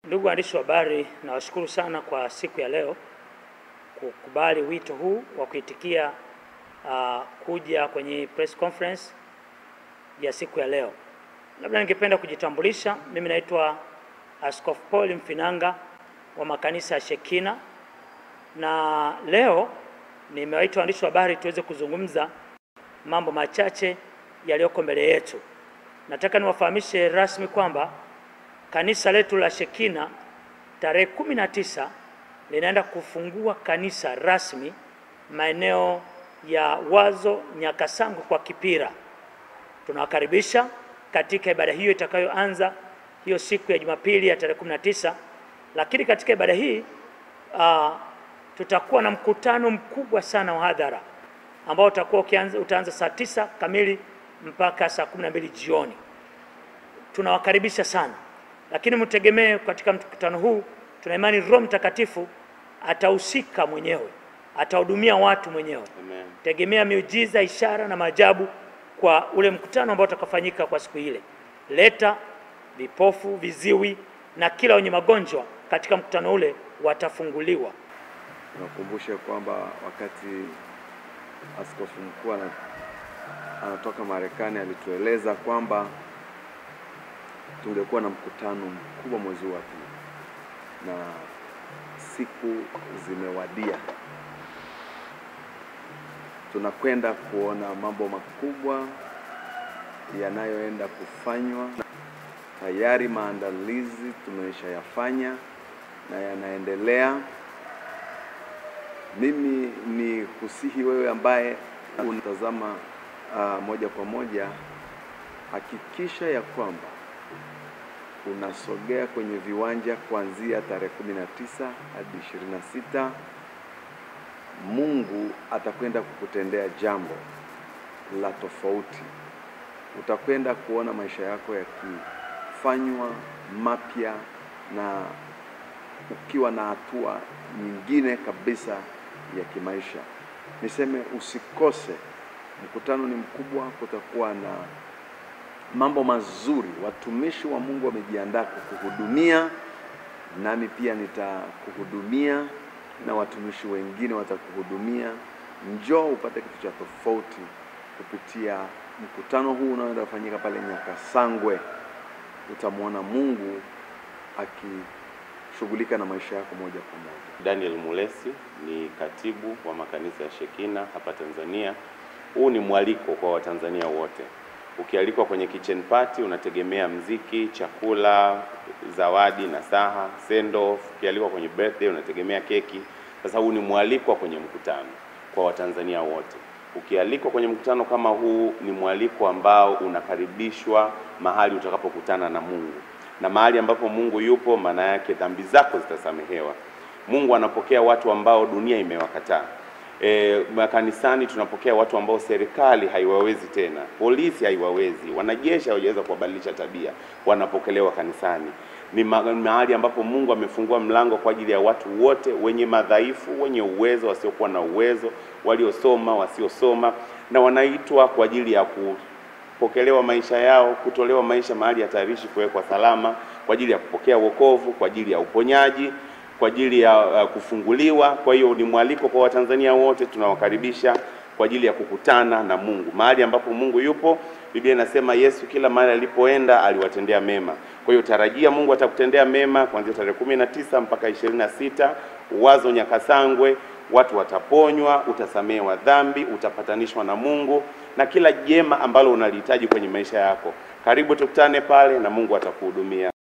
Ndugu waandishi wa habari, nawashukuru sana kwa siku ya leo kukubali wito huu wa kuitikia kuja kwenye press conference ya siku ya leo. Labda ningependa kujitambulisha. Mimi naitwa Askofu Paul Mfinanga wa makanisa ya Shekina, na leo nimewaita waandishi wa habari tuweze kuzungumza mambo machache yaliyoko mbele yetu. Nataka niwafahamishe rasmi kwamba kanisa letu la Shekina tarehe 19 linaenda kufungua kanisa rasmi maeneo ya Wazo Nyakasango kwa Kipira. Tunawakaribisha katika ibada hiyo itakayoanza hiyo siku ya Jumapili ya tarehe 19. Lakini katika ibada hii tutakuwa na mkutano mkubwa sana wa hadhara ambao utaanza saa 9 kamili mpaka saa 12 jioni. Tunawakaribisha sana, lakini mtegemee katika mkutano huu, tuna imani Roho Mtakatifu atahusika mwenyewe, atahudumia watu mwenyewe. Amen. Tegemea miujiza, ishara na maajabu kwa ule mkutano ambao utakafanyika kwa siku ile. Leta vipofu, viziwi na kila wenye magonjwa katika mkutano ule watafunguliwa. Nakumbusha kwamba wakati askofu mkuu anatoka Marekani alitueleza kwamba tungekuwa na mkutano mkubwa mwezi wa pili, na siku zimewadia. Tunakwenda kuona mambo makubwa yanayoenda kufanywa. Tayari maandalizi tumeshayafanya na yanaendelea. Mimi ni kusihi wewe ambaye unatazama moja kwa moja, hakikisha ya kwamba unasogea kwenye viwanja kuanzia tarehe 19 hadi 26. Mungu atakwenda kukutendea jambo la tofauti. Utakwenda kuona maisha yako yakifanywa mapya na ukiwa na hatua nyingine kabisa ya kimaisha. Niseme usikose, mkutano ni mkubwa, kutakuwa na mambo mazuri. Watumishi wa Mungu wamejiandaa kukuhudumia, nami pia nitakuhudumia na watumishi wengine watakuhudumia. Njoo upate kitu cha tofauti kupitia mkutano huu unaoenda kufanyika pale Nyakasangwe. Utamwona Mungu akishughulika na maisha yako moja kwa moja. Daniel Mulesi ni katibu wa makanisa ya Shekina hapa Tanzania. Huu ni mwaliko kwa Watanzania wote. Ukialikwa kwenye kitchen party unategemea mziki, chakula, zawadi, nasaha, send off. Ukialikwa kwenye birthday unategemea keki. Sasa huu ni mwaliko kwenye mkutano kwa Watanzania wote. Ukialikwa kwenye mkutano kama huu ni mwaliko ambao unakaribishwa mahali utakapokutana na Mungu. Na mahali ambapo Mungu yupo, maana yake dhambi zako zitasamehewa. Mungu anapokea watu ambao dunia imewakataa. Makanisani tunapokea watu ambao serikali haiwawezi tena, polisi haiwawezi, wanajeshi hawajaweza kuwabadilisha tabia, wanapokelewa kanisani. Ni mahali ambapo Mungu amefungua mlango kwa ajili ya watu wote, wenye madhaifu, wenye uwezo, wasiokuwa na uwezo, waliosoma, wasiosoma, na wanaitwa kwa ajili ya kupokelewa maisha yao, kutolewa maisha mahali hatarishi, kuwekwa salama, kwa ajili ya kupokea wokovu, kwa ajili ya uponyaji, kwa ajili ya kufunguliwa. Kwa hiyo ni mwaliko kwa Watanzania wote, tunawakaribisha kwa ajili ya kukutana na Mungu. Mahali ambapo Mungu yupo, Biblia inasema Yesu kila mahali alipoenda aliwatendea mema. Kwa hiyo tarajia Mungu atakutendea mema kuanzia tarehe 19 mpaka 26. Wazo Nyakasangwe, watu wataponywa, utasamehewa dhambi, utapatanishwa na Mungu na kila jema ambalo unalihitaji kwenye maisha yako. Karibu tukutane pale na Mungu atakuhudumia.